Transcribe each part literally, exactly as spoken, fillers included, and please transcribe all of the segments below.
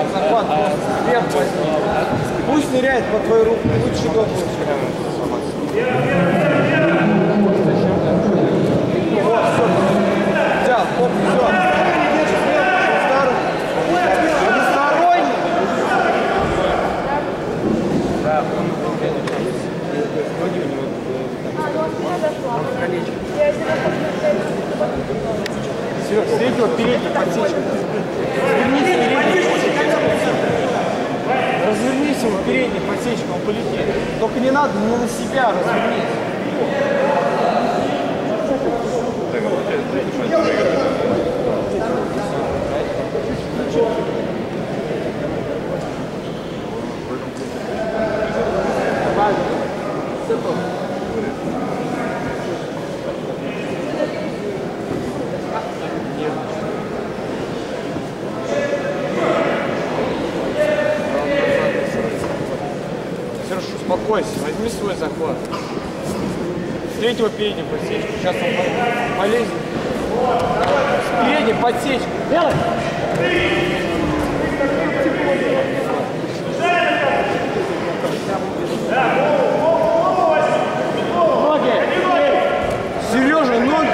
А захват просто вверх возьми. Пусть ныряет по твою руку, лучше до лучше. Вот, все. Взял, оп, все. Односторонний. Да, он ноги у него. Серег, с третьего передней подсечка. Развернись передней. Развернись его передней подсечка, он полетит. Только не надо не на себя, развернись. Сереж, успокойся, возьми свой захват. С третьего передней подсечки. Сейчас он полезет. С передней подсечки. Делай! Ноги! Сережа, ноги!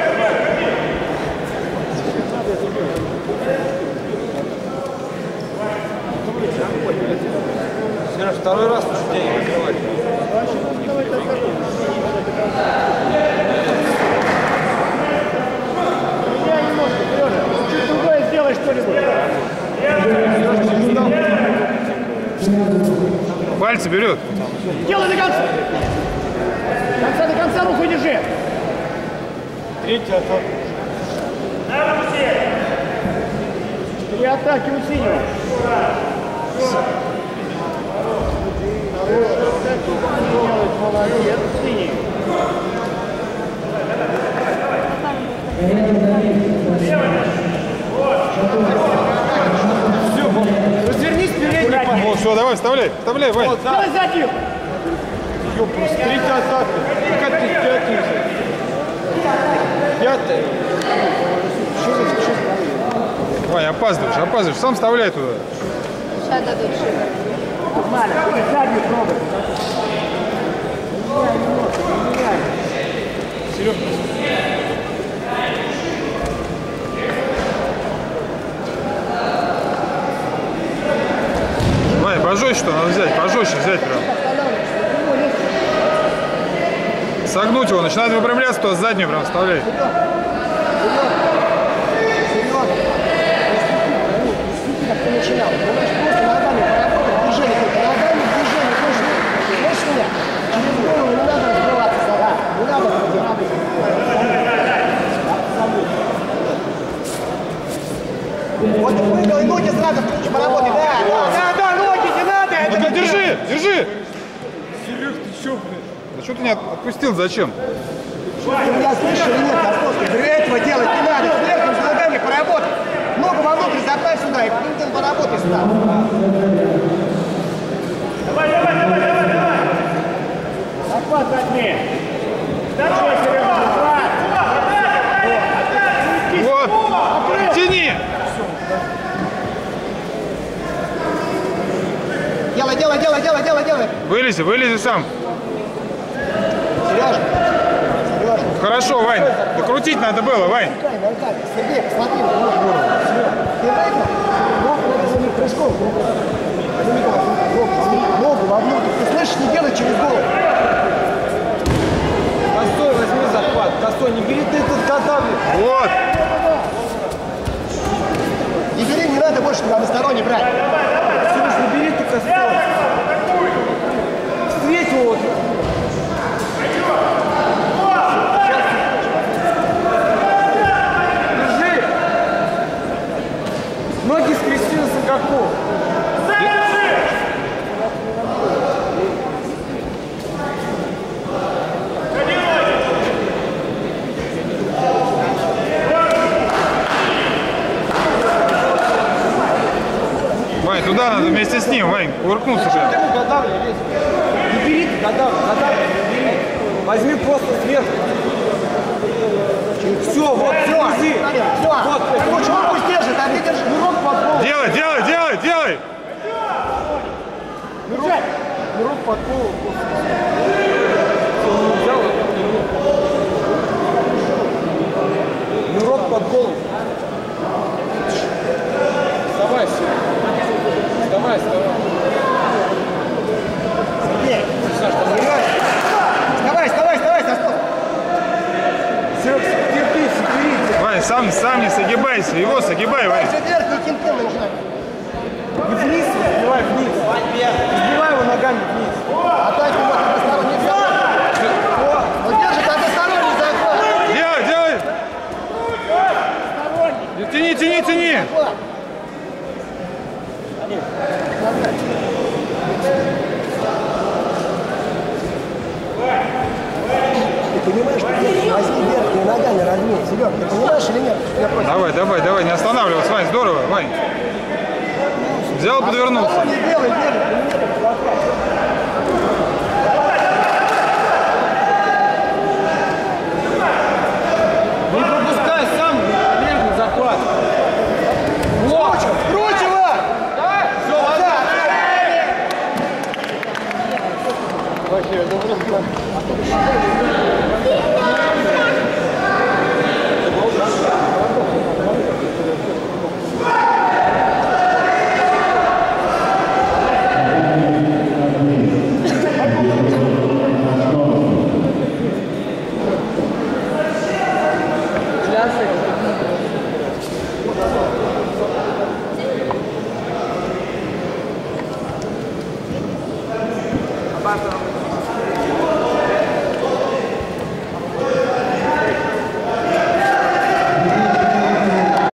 Сереж, второй раз уже денег открывать. Чуть другое сделай что-нибудь. Пальцы берет. Делай до конца. До конца, до конца руку держи. Третий атака. Три атаки у синего. Молодец, синий. Все, развернись передний. О, все, давай, вставляй, вставляй, Вань. Вот, да. Давай заднюю. Ёпрст, третья атака. Как ты пятый уже? Пятый. Что за что? Вань, опаздываешь, опаздываешь, сам вставляй туда. Сейчас дадут шиворот. Нормально, заднюю трогай. Серега. Вань, пожестче что надо взять, пожестче взять прям. Согнуть его, начинает выпрямляться, то заднюю прям вставляй. Начинал. Понимаешь, просто ногами поработать, движение только, ногами движение точно. Слышишь меня? Через голову не надо разбиваться, сага. Не надо разбиваться. Вот выдал и ноги сразу включи, поработай. Да, да, да, да, ноги не надо. Ну ты держи, держи. Серег, ты чё, блин? Да что ты не отпустил, зачем? Ты меня слышишь или нет, Костовский? Для этого делать не надо. Сверху с ногами поработай. Ногу вовнутрь заправь сюда и плинтон поработай сюда. Давай, давай, давай, давай, давай. Захват возьми. Дальше, Серега, захват. Вот, тяни. Делай, делай, делай, делай, делай, делай. Вылези, вылези сам. Сережа, Сережа. Хорошо, Вань, докрутить надо было, Вань. Сергей, посмотри, ногу. Ты выиграл? Ногу надо за них прыжком. Ногу вовнутрь. Ты слышишь, не делай через голову. Косой, возьми захват. Косой, не бери ты тут кота, блин. Вот. Не бери, не надо больше туда односторонне брать. Сереж, не бери ты косой. Встреть его вот. Держи. Ноги скрести на Сагаков. Вань, туда надо вместе с ним, Вань, кувыркнуться же. Ты ему годавли лезь. Не бери ты годавли, годавли не бери. Возьми просто сверху. Все, вот, Все, грузи. все. Вот, Короче, он пусть держит, а ты держи руку под пол. Делай, делай, делай, делай! Руку под пол. Нырок под голову. Вставай, вставай, вставай. Сергей, Саш, там играешь? вставай, вставай, вставай, Сашко. Серег, терпи, соберись. Вань, сам, сам не согибайся, его согибай, Вань. Все вверх, и кем-кем нужна. И вниз, сбивай вниз. Сбивай его ногами вниз. А то это вот односторонний захват. Он держит односторонний захват. Делай, делай! Тяни, тяни, тяни! Ты понимаешь, что ты возьми верхними ногами размей. Серег, ты понимаешь или нет? Я просто... Давай, давай, давай, не останавливайся, Вань, здорово, Вань. Взял, подвернулся. Не делай, делай. Не пропускай сам верхний захват. Вот. Круче его! Все, ладно. Вообще, это просто...